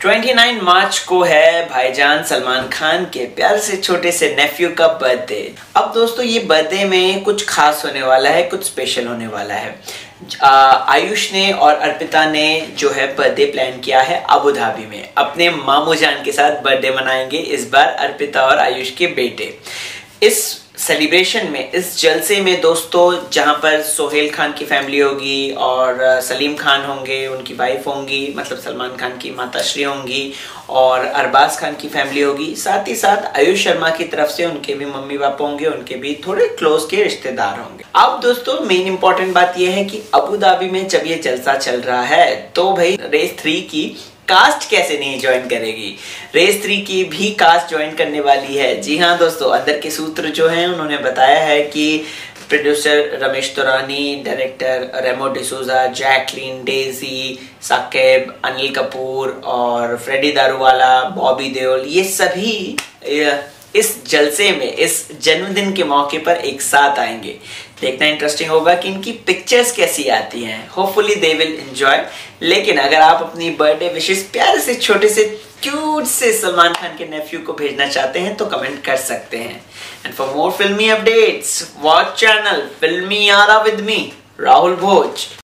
29 मार्च को है भाईजान सलमान खान के प्यार से छोटे से नेफ्यू का बर्थडे। अब दोस्तों ये बर्थडे में कुछ खास होने वाला है, कुछ स्पेशल होने वाला है। आयुष ने और अर्पिता ने जो है बर्थडे प्लान किया है अबू धाबी में। अपने मामू जान के साथ बर्थडे मनाएंगे इस बार अर्पिता और आयुष के बेटे। इस सेलिब्रेशन में, इस जलसे में दोस्तों, जहां पर सोहेल खान की फैमिली होगी और सलीम खान होंगे, उनकी वाइफ होंगी, मतलब सलमान खान की माताश्री होंगी, और अरबाज खान की फैमिली होगी, साथ ही साथ आयुष शर्मा की तरफ से उनके भी मम्मी पापा होंगे, उनके भी थोड़े क्लोज के रिश्तेदार होंगे। अब दोस्तों मेन इंपॉर्टेंट बात यह है कि अबू धाबी में जब ये जलसा चल रहा है तो भाई रेस 3 की कास्ट कैसे नहीं ज्वाइन करेगी। रेस 3 की भी कास्ट ज्वाइन करने वाली है। जी हाँ दोस्तों, अंदर के सूत्र जो हैं उन्होंने बताया है कि प्रोड्यूसर रमेश तौरानी, डायरेक्टर रेमो डिसूजा, जैकलीन, डेजी, साकिब, अनिल कपूर और फ्रेडी दारूवाला, बॉबी देओल, ये सभी इस जलसे में, इस जन्मदिन के मौके पर एक साथ आएंगे। देखना इंटरेस्टिंग होगा कि इनकी पिक्चर्स कैसी आती हैं। Hopefully they will enjoy. लेकिन अगर आप अपनी बर्थडे विशेष प्यारे से छोटे से क्यूट से सलमान खान के नेफ्यू को भेजना चाहते हैं तो कमेंट कर सकते हैं। एंड फॉर मोर फिल्मी अपडेट्स वॉच चैनल फिल्मी यारा विद मी राहुल भोज।